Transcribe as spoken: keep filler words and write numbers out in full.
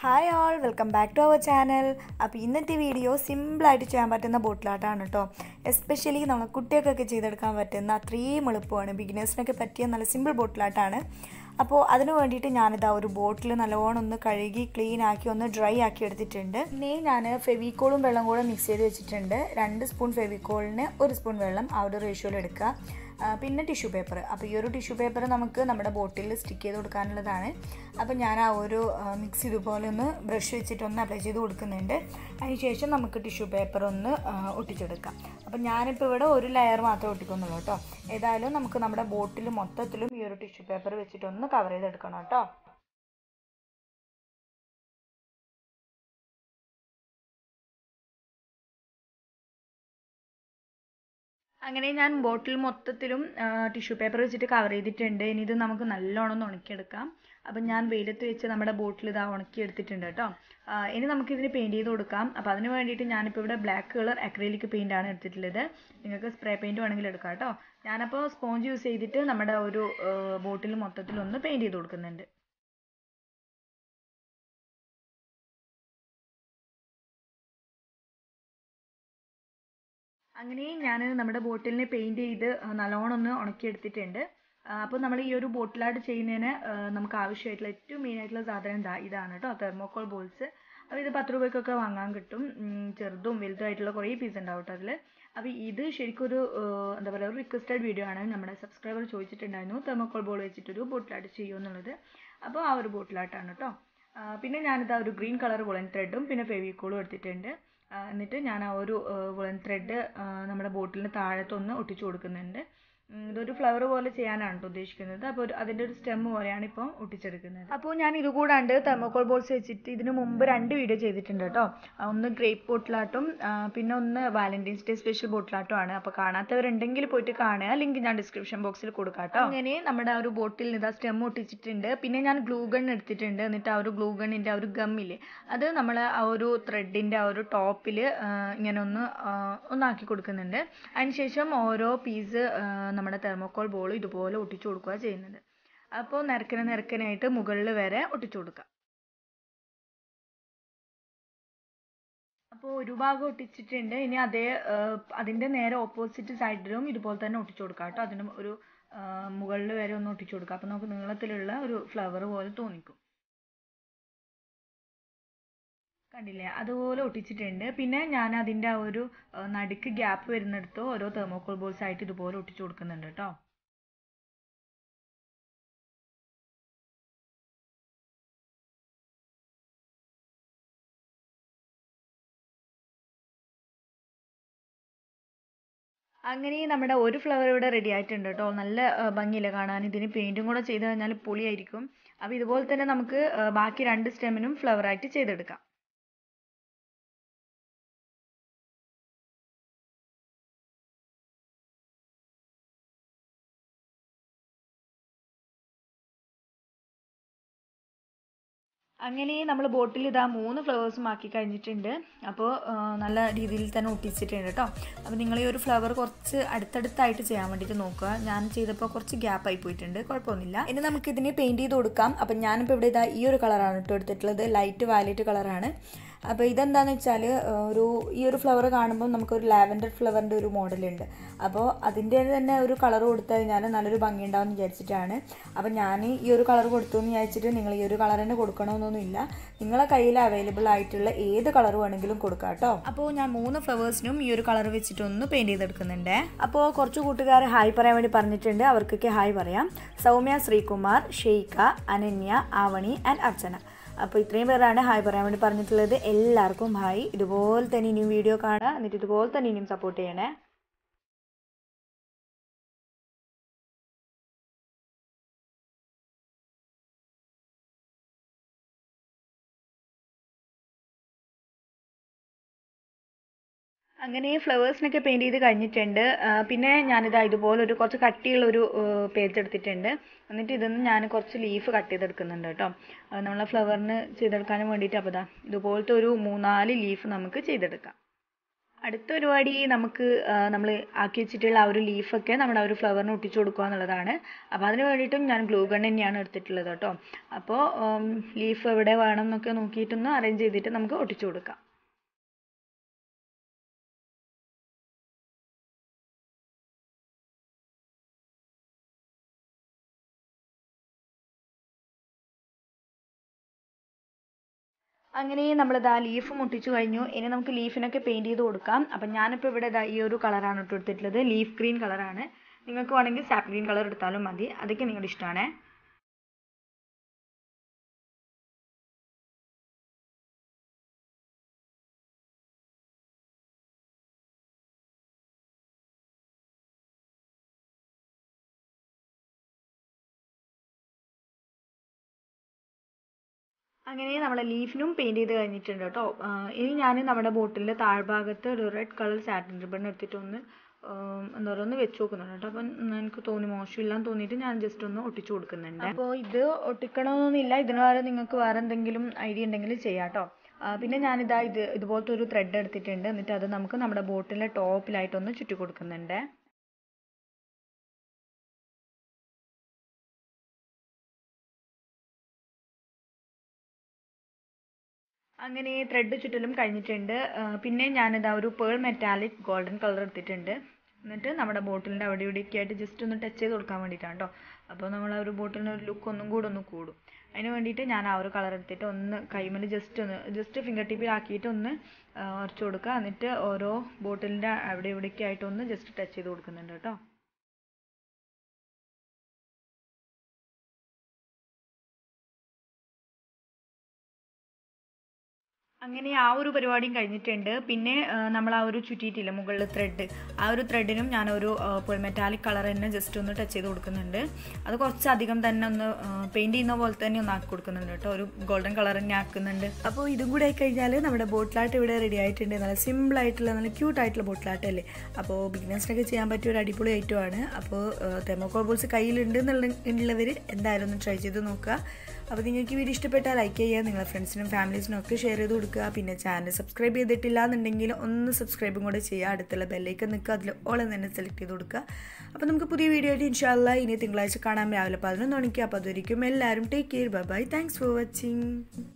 Hi all, welcome back to our channel. അപ്പോൾ ഇന്നത്തെ video സിമ്പിളായിട്ട് ചെയ്യാൻ പറ്റുന്ന ബോട്ടിലാട്ടാണ് കേട്ടോ. എസ്പെഷ്യലി നമ്മൾ കുട്ടികൾക്കൊക്കെ ചെയ്തെടുക്കാൻ പറ്റുന്ന അത്രയും എളുപ്പമാണ്, ബിഗിനേഴ്സിനൊക്കെ പറ്റിയ നല്ല സിമ്പിൾ ബോട്ടിലാട്ടാണ്. അപ്പോൾ അതിന് വേണ്ടിയിട്ട് ഞാനിതാ ഒരു ബോട്ടിൽ നല്ലോണം ഒന്ന് കഴുകി ക്ലീൻ ആക്കി ഒന്ന് ഡ്രൈ ആക്കി എടുത്തിട്ടുണ്ട്. പിന്നെ ഞാൻ ഫെവിക്കോളും വെള്ളം കൂടെ മിക്സ് ചെയ്ത് വെച്ചിട്ടുണ്ട്. രണ്ട് സ്പൂൺ ഫെവിക്കോളിന് ഒരു സ്പൂൺ വെള്ളം ആ ഒരു റേഷ്യോയിൽ എടുക്കുക. പിന്നെ ടിഷ്യൂ പേപ്പർ. അപ്പോൾ ഈ ഒരു ടിഷ്യൂ പേപ്പർ നമുക്ക് നമ്മുടെ ബോട്ടിൽ സ്റ്റിക്ക് ചെയ്ത് കൊടുക്കാനുള്ളതാണ്. അപ്പോൾ ഞാൻ ആ ഒരു മിക്സ് ഇതുപോലെ ഒന്ന് ബ്രഷ് വെച്ചിട്ടൊന്ന് അപ്ലൈ ചെയ്ത് കൊടുക്കുന്നുണ്ട്. അതിനുശേഷം നമുക്ക് ടിഷ്യൂ പേപ്പർ ഒന്ന് ഒട്ടിച്ചെടുക്കാം. അപ്പോൾ ഞാനിപ്പോൾ ഇവിടെ ഒരു ലെയർ മാത്രമേ ഒട്ടിക്കുന്നുള്ളൂ കേട്ടോ. ഏതായാലും നമുക്ക് നമ്മുടെ ബോട്ടിൽ മൊത്തത്തിലും ഈ ഒരു ടിഷ്യൂ പേപ്പർ വെച്ചിട്ടൊന്ന് കവർ ചെയ്തെടുക്കണം കേട്ടോ. അങ്ങനെ ഞാൻ ബോട്ടിൽ മൊത്തത്തിലും ടിഷ്യൂ പേപ്പർ വെച്ചിട്ട് കവർ ചെയ്തിട്ടുണ്ട്. ഇനി ഇത് നമുക്ക് നല്ലോണം ഒന്ന് ഉണക്കിയെടുക്കാം. അപ്പം ഞാൻ വെയിലത്ത് വെച്ച് നമ്മുടെ ബോട്ടിൽ ഇതാ ഉണക്കിയെടുത്തിട്ടുണ്ട് കേട്ടോ. ഇനി നമുക്കിതിന് പെയിൻറ്റ് ചെയ്ത് കൊടുക്കാം. അപ്പോൾ അതിന് വേണ്ടിയിട്ട് ഞാനിപ്പോൾ ഇവിടെ ബ്ലാക്ക് കളർ അക്രിലിക് പെയിൻ്റ് ആണ് എടുത്തിട്ടുള്ളത്. നിങ്ങൾക്ക് സ്പ്രേ പെയിൻറ്റ് വേണമെങ്കിൽ എടുക്കാം കേട്ടോ. ഞാനപ്പോൾ സ്പോഞ്ച് യൂസ് ചെയ്തിട്ട് നമ്മുടെ ഒരു ബോട്ടിൽ മൊത്തത്തിലൊന്ന് പെയിൻറ്റ് ചെയ്ത് കൊടുക്കുന്നുണ്ട്. അങ്ങനെ ഞാൻ നമ്മുടെ ബോട്ടിലിനെ പെയിൻറ്റ് ചെയ്ത് നല്ലോണം ഒന്ന് ഉണക്കിയെടുത്തിട്ടുണ്ട്. അപ്പോൾ നമ്മൾ ഈ ഒരു ബോട്ടിലായിട്ട് ചെയ്യുന്നതിന് നമുക്ക് ആവശ്യമായിട്ടുള്ള ഏറ്റവും മെയിൻ ആയിട്ടുള്ള സാധനം ഇതാ ഇതാണ് കേട്ടോ, തെർമോക്കോൾ ബോൾസ്. അപ്പോൾ ഇത് പത്ത് രൂപയ്ക്കൊക്കെ വാങ്ങാൻ കിട്ടും. ചെറുതും വലുതുമായിട്ടുള്ള കുറേ പീസ് ഉണ്ടാവും കേട്ടോ അതിൽ. അപ്പോൾ ഇത് ശരിക്കും ഒരു എന്താ പറയുക ഒരു റിക്വസ്റ്റഡ് വീഡിയോ ആണ്. നമ്മുടെ സബ്സ്ക്രൈബർ ചോദിച്ചിട്ടുണ്ടായിരുന്നു തെർമോക്കോൾ ബോൾ വെച്ചിട്ടൊരു ബോട്ടിലായിട്ട് ചെയ്യുമെന്നുള്ളത്. അപ്പോൾ ആ ഒരു ബോട്ടിലായിട്ടാണ് കേട്ടോ. പിന്നെ ഞാനിതാ ഒരു ഗ്രീൻ കളർ വുളൻ ത്രെഡും പിന്നെ ഫെവിക്കോളും എടുത്തിട്ടുണ്ട്. എന്നിട്ട് ഞാൻ ആ ഒരു വുളൻ ത്രെഡ് നമ്മുടെ ബോട്ടിലിന് താഴത്തൊന്ന് ഒട്ടിച്ചു കൊടുക്കുന്നുണ്ട്. ഇതൊരു ഫ്ലവർ പോലെ ചെയ്യാനാണ് കേട്ടോ ഉദ്ദേശിക്കുന്നത്. അപ്പോൾ അതിൻ്റെ ഒരു സ്റ്റെം പോലെയാണ് ഇപ്പോൾ ഒട്ടിച്ചെടുക്കുന്നത്. അപ്പോൾ ഞാൻ ഇത് കൂടാണ്ട് തെർമോക്കോൾ ബോൾസ് വെച്ചിട്ട് ഇതിന് മുമ്പ് രണ്ട് വീഡിയോ ചെയ്തിട്ടുണ്ട് കേട്ടോ. ഒന്ന് ഗ്രേപ്പ് ബോട്ടിലാട്ടും പിന്നെ ഒന്ന് വാലന്റൈൻസ് ഡേ സ്പെഷ്യൽ ബോട്ടിലാട്ടും ആണ്. അപ്പോൾ കാണാത്തവരുണ്ടെങ്കിൽ പോയിട്ട് കാണുക. ലിങ്ക് ഞാൻ ഡിസ്ക്രിപ്ഷൻ ബോക്സിൽ കൊടുക്കാം കേട്ടോ. അങ്ങനെ നമ്മുടെ ആ ഒരു ബോട്ടിൽ ഇതാ സ്റ്റെം ഒട്ടിച്ചിട്ടുണ്ട്. പിന്നെ ഞാൻ ഗ്ലൂ ഗൺ എടുത്തിട്ടുണ്ട്. എന്നിട്ട് ആ ഒരു ഗ്ലൂ ഗണ്ണിൻ്റെ ആ ഒരു ഗമ്മില്ലേ അത് നമ്മൾ ആ ഒരു ത്രെഡിൻ്റെ ആ ഒരു ടോപ്പിൽ ഇങ്ങനെ ഒന്ന് ഒന്നാക്കി കൊടുക്കുന്നുണ്ട്. അതിനുശേഷം ഓരോ പീസ് നമ്മുടെ തെർമോക്കോൾ ബോൾ ഇതുപോലെ ഒട്ടിച്ചു കൊടുക്കുക ചെയ്യുന്നത്. അപ്പോൾ നിരക്കനെ നിരക്കനായിട്ട് മുകളിൽ വരെ ഒട്ടിച്ചു കൊടുക്കുക. അപ്പോൾ ഒരു ഭാഗം ഒട്ടിച്ചിട്ടുണ്ട്. ഇനി അതേ അതിൻ്റെ നേരെ ഓപ്പോസിറ്റ് സൈഡിലും ഇതുപോലെ തന്നെ ഒട്ടിച്ചു കൊടുക്കുക കേട്ടോ. അതിന് ഒരു മുകളിൽ വരെ ഒന്ന് ഒട്ടിച്ചു കൊടുക്കുക. അപ്പോൾ നമുക്ക് നീളത്തിലുള്ള ഒരു ഫ്ലവർ പോലെ തോന്നിക്കും. കണ്ടില്ലേ, അതുപോലെ ഒട്ടിച്ചിട്ടുണ്ട്. പിന്നെ ഞാൻ അതിൻ്റെ ആ ഒരു നടുക്ക് ഗ്യാപ്പ് വരുന്നിടത്ത് ഓരോ തെർമോക്കോൾ ബോൾസ് ആയിട്ട് ഇതുപോലെ ഒട്ടിച്ചു കൊടുക്കുന്നുണ്ട് കേട്ടോ. അങ്ങനെ നമ്മുടെ ഒരു ഫ്ലവർ ഇവിടെ റെഡി ആയിട്ടുണ്ട് കേട്ടോ. നല്ല ഭംഗിയില്ല കാണാൻ. ഇതിന് പെയിൻറ്റും കൂടെ ചെയ്ത് കഴിഞ്ഞാൽ പൊളിയായിരിക്കും. അപ്പോൾ ഇതുപോലെ തന്നെ നമുക്ക് ബാക്കി രണ്ട് സ്റ്റെമിനും ഫ്ലവർ ആയിട്ട് ചെയ്തെടുക്കാം. അങ്ങനെ നമ്മൾ ബോട്ടിൽ ഇതാ മൂന്ന് ഫ്ലവേഴ്സും ആക്കി കഴിഞ്ഞിട്ടുണ്ട്. അപ്പോൾ നല്ല രീതിയിൽ തന്നെ ഒട്ടിച്ചിട്ടുണ്ട് കേട്ടോ. അപ്പോൾ നിങ്ങൾ ഈ ഒരു ഫ്ലവർ കുറച്ച് അടുത്തടുത്തായിട്ട് ചെയ്യാൻ വേണ്ടിയിട്ട് നോക്കുക. ഞാൻ ചെയ്തപ്പോൾ കുറച്ച് ഗ്യാപ്പ് ആയി പോയിട്ടുണ്ട്, കുഴപ്പമൊന്നുമില്ല. ഇനി നമുക്ക് ഇതിനെ പെയിൻറ്റ് ചെയ്ത് കൊടുക്കാം. അപ്പം ഞാനിപ്പോൾ ഇവിടെ ഇതാ ഈ ഒരു കളറാണ് കേട്ടോ എടുത്തിട്ടുള്ളത്, ലൈറ്റ് വയലറ്റ് കളറാണ്. അപ്പോൾ ഇതെന്താണെന്ന് വെച്ചാൽ ഒരു ഈ ഒരു ഫ്ലവർ കാണുമ്പോൾ നമുക്കൊരു ലാവൻഡർ ഫ്ലവറിൻ്റെ ഒരു മോഡലുണ്ട്. അപ്പോൾ അതിൻ്റെ തന്നെ ഒരു കളർ കൊടുത്തു കഴിഞ്ഞാൽ നല്ലൊരു ഭംഗി ഉണ്ടാവും എന്ന് വിചാരിച്ചിട്ടാണ്. അപ്പോൾ ഞാൻ ഈ ഒരു കളർ കൊടുത്തു എന്ന് വിചാരിച്ചിട്ട് നിങ്ങൾ ഈ ഒരു കളർ തന്നെ കൊടുക്കണമെന്നൊന്നുമില്ല. നിങ്ങളെ കയ്യിൽ അവൈലബിൾ ആയിട്ടുള്ള ഏത് കളർ വേണമെങ്കിലും കൊടുക്കാം കേട്ടോ. അപ്പോൾ ഞാൻ മൂന്ന് ഫ്ലവേഴ്സിനും ഈ ഒരു കളർ വെച്ചിട്ടൊന്ന് പെയിൻറ്റ് ചെയ്തെടുക്കുന്നുണ്ട്. അപ്പോൾ കുറച്ച് കൂട്ടുകാർ ഹായ് പറയാൻ വേണ്ടി പറഞ്ഞിട്ടുണ്ട്. അവർക്കൊക്കെ ഹായ് പറയാം. സൗമ്യ, ശ്രീകുമാർ, ഷെയ്ഖ, അനന്യ, ആവണി ആൻഡ് അർച്ചന. അപ്പോൾ ഇത്രയും പേരാണ് ഹായ് പറയാൻ വേണ്ടി പറഞ്ഞിട്ടുള്ളത്. എല്ലാവർക്കും ഹായ്. ഇതുപോലെ തന്നെ ഇനിയും വീഡിയോ കാണുക, എന്നിട്ട് ഇതുപോലെ തന്നെ ഇനിയും സപ്പോർട്ട് ചെയ്യണേ. അങ്ങനെ ഫ്ലവേഴ്സിനൊക്കെ പെയിൻറ്റ് ചെയ്ത് കഴിഞ്ഞിട്ടുണ്ട്. പിന്നെ ഞാനിതാ ഇതുപോലെ ഒരു കുറച്ച് കട്ടിയുള്ളൊരു പേജ് എടുത്തിട്ടുണ്ട്. എന്നിട്ട് ഇതൊന്ന് ഞാൻ കുറച്ച് ലീഫ് കട്ട് ചെയ്തെടുക്കുന്നുണ്ട് കേട്ടോ. നമ്മളെ ഫ്ലവറിന് ചെയ്തെടുക്കാനും വേണ്ടിയിട്ട്. അപ്പോൾ ഇതാ ഇതുപോലത്തെ ഒരു മൂന്നാല് ലീഫ് നമുക്ക് ചെയ്തെടുക്കാം. അടുത്ത പരിപാടി നമുക്ക് നമ്മൾ ആക്കി വെച്ചിട്ടുള്ള ആ ഒരു ലീഫൊക്കെ നമ്മുടെ ആ ഒരു ഫ്ലവറിന് ഒട്ടിച്ചു കൊടുക്കുക എന്നുള്ളതാണ്. അപ്പോൾ അതിന് വേണ്ടിയിട്ടും ഞാൻ ഗ്ലൂ ഗൺ തന്നെയാണ് എടുത്തിട്ടുള്ളത് കേട്ടോ. അപ്പോൾ ലീഫ് എവിടെ വേണം എന്നൊക്കെ നോക്കിയിട്ടൊന്ന് അറേഞ്ച് ചെയ്തിട്ട് നമുക്ക് ഒട്ടിച്ചു കൊടുക്കാം. അങ്ങനെ നമ്മളിതാ ലീഫ് മുട്ടിച്ചു കഴിഞ്ഞു. ഇനി നമുക്ക് ലീഫിനൊക്കെ പെയിൻറ് ചെയ്ത് കൊടുക്കാം. അപ്പം ഞാനിപ്പോൾ ഇവിടെ ഇതാ ഈ ഒരു കളറാണ് ഇട്ട് എടുത്തിട്ടുള്ളത്. ലീഫ് ഗ്രീൻ കളറാണ്. നിങ്ങൾക്ക് വേണമെങ്കിൽ സാപ്പ് ഗ്രീൻ കളർ എടുത്താലും മതി. അതൊക്കെ നിങ്ങളുടെ ഇഷ്ടമാണ്. അങ്ങനെ നമ്മളെ ലീഫിനും പെയിൻറ് ചെയ്ത് കഴിഞ്ഞിട്ടുണ്ട് കേട്ടോ. ഇനി ഞാൻ നമ്മുടെ ബോട്ടിലിൻ്റെ താഴ്ഭാഗത്ത് ഒരു റെഡ് കളർ സാറ്റിൻ റിബൺ എടുത്തിട്ട് ഒന്ന് എന്താ പറയുക ഒന്ന് വെച്ച് നോക്കുന്നുണ്ട് കേട്ടോ. അപ്പം എനിക്ക് തോന്നി മോശമില്ലാന്ന് തോന്നിയിട്ട് ഞാൻ ജസ്റ്റ് ഒന്ന് ഒട്ടിച്ചു കൊടുക്കുന്നുണ്ട്. അപ്പോൾ ഇത് ഒട്ടിക്കണമെന്നൊന്നുമില്ല. ഇതിന് പകരം നിങ്ങൾക്ക് വേറെ എന്തെങ്കിലും ഐഡിയ ഉണ്ടെങ്കിൽ ചെയ്യാം കേട്ടോ. പിന്നെ ഞാനിതാ ഇത് ഇതുപോലത്തെ ഒരു ത്രെഡ് എടുത്തിട്ടുണ്ട്. എന്നിട്ട് അത് നമുക്ക് നമ്മുടെ ബോട്ടിലിൻ്റെ ടോപ്പിലായിട്ടൊന്ന് ചുറ്റി കൊടുക്കുന്നുണ്ട്. അങ്ങനെ ത്രെഡ് ചുറ്റലും കഴിഞ്ഞിട്ടുണ്ട്. പിന്നെ ഞാനിതാ ഒരു പേൾ മെറ്റാലിക് ഗോൾഡൻ കളർ എടുത്തിട്ടുണ്ട്. എന്നിട്ട് നമ്മുടെ ബോട്ടിലിൻ്റെ അവിടെ ഇവിടെയൊക്കെ ആയിട്ട് ജസ്റ്റ് ഒന്ന് ടച്ച് ചെയ്ത് കൊടുക്കാൻ വേണ്ടിയിട്ടാണ് കേട്ടോ. അപ്പോൾ നമ്മൾ ആ ഒരു ബോട്ടിലിൻ്റെ ഒരു ലുക്ക് ഒന്നും കൂടെ ഒന്ന് കൂടും. അതിന് വേണ്ടിയിട്ട് ഞാൻ ആ ഒരു കളർ എടുത്തിട്ട് ഒന്ന് കൈമേൽ ജസ്റ്റ് ഒന്ന് ജസ്റ്റ് ഫിംഗർ ടിപ്പിലാക്കിയിട്ട് ഒന്ന് ഉരച്ചു കൊടുക്കുക. എന്നിട്ട് ഓരോ ബോട്ടിലിൻ്റെ അവിടെ ഇവിടെയൊക്കെ ആയിട്ട് ഒന്ന് ജസ്റ്റ് ടച്ച് ചെയ്ത് കൊടുക്കുന്നുണ്ട് കേട്ടോ. അങ്ങനെ ആ ഒരു പരിപാടിയും കഴിഞ്ഞിട്ടുണ്ട്. പിന്നെ നമ്മൾ ആ ഒരു ചുറ്റിയിട്ടില്ല മുകളിൽ ത്രെഡ്, ആ ഒരു ത്രെഡിനും ഞാനൊരു പേൾ മെറ്റാലിക് കളർ തന്നെ ജസ്റ്റ് ഒന്ന് ടച്ച് ചെയ്ത് കൊടുക്കുന്നുണ്ട്. അത് കുറച്ചധികം തന്നെ ഒന്ന് പെയിൻറ് ചെയ്യുന്ന പോലെ തന്നെ ഒന്ന് ആക്കി കൊടുക്കുന്നുണ്ട് കേട്ടോ. ഒരു ഗോൾഡൻ കളർ തന്നെ ആക്കുന്നുണ്ട്. അപ്പോൾ ഇതും കൂടെ ആയി കഴിഞ്ഞാൽ നമ്മുടെ ബോട്ടിലാട്ട് ഇവിടെ റെഡി ആയിട്ടുണ്ട്. നല്ല സിമ്പിൾ ആയിട്ടുള്ള നല്ല ക്യൂട്ട് ആയിട്ടുള്ള ബോട്ടിലാട്ടല്ലേ. അപ്പോൾ ബിഗിനേഴ്സിനൊക്കെ ചെയ്യാൻ പറ്റിയ ഒരു അടിപൊളി ഐറ്റമാണ്. അപ്പോൾ തെർമോക്കോൾ ബോൾസ് കയ്യിലുണ്ട് എന്നുള്ളവർ എന്തായാലും ഒന്ന് ട്രൈ ചെയ്ത് നോക്കുക. അപ്പോൾ നിങ്ങൾക്ക് വീഡിയോ ഇഷ്ടപ്പെട്ടാൽ ലൈക്ക് ചെയ്യുക, നിങ്ങളുടെ ഫ്രണ്ട്സിനും ഫാമിലീസിനും ഒക്കെ ഷെയർ ചെയ്ത് കൊടുക്കുക. പിന്നെ ചാനൽ സബ്സ്ക്രൈബ് ചെയ്തിട്ടില്ല എന്നുണ്ടെങ്കിൽ ഒന്ന് സബ്സ്ക്രൈബും കൂടെ ചെയ്യുക. അടുത്തുള്ള ബെല്ലൈക്കൺ നിൽക്കുക, അതിൽ ഓൾ തന്നെ സെലക്ട് ചെയ്ത് കൊടുക്കുക. അപ്പോൾ നമുക്ക് പുതിയ വീഡിയോ ആയിട്ട് ഇൻഷാ അല്ലാഹ് ഇനി തിങ്കളാഴ്ച കാണാം രാവിലെ പതിനൊന്ന് മണിക്ക്. അപ്പോൾ അതൊരിക്കും എല്ലാവരും take care, bye bye, thanks for watching.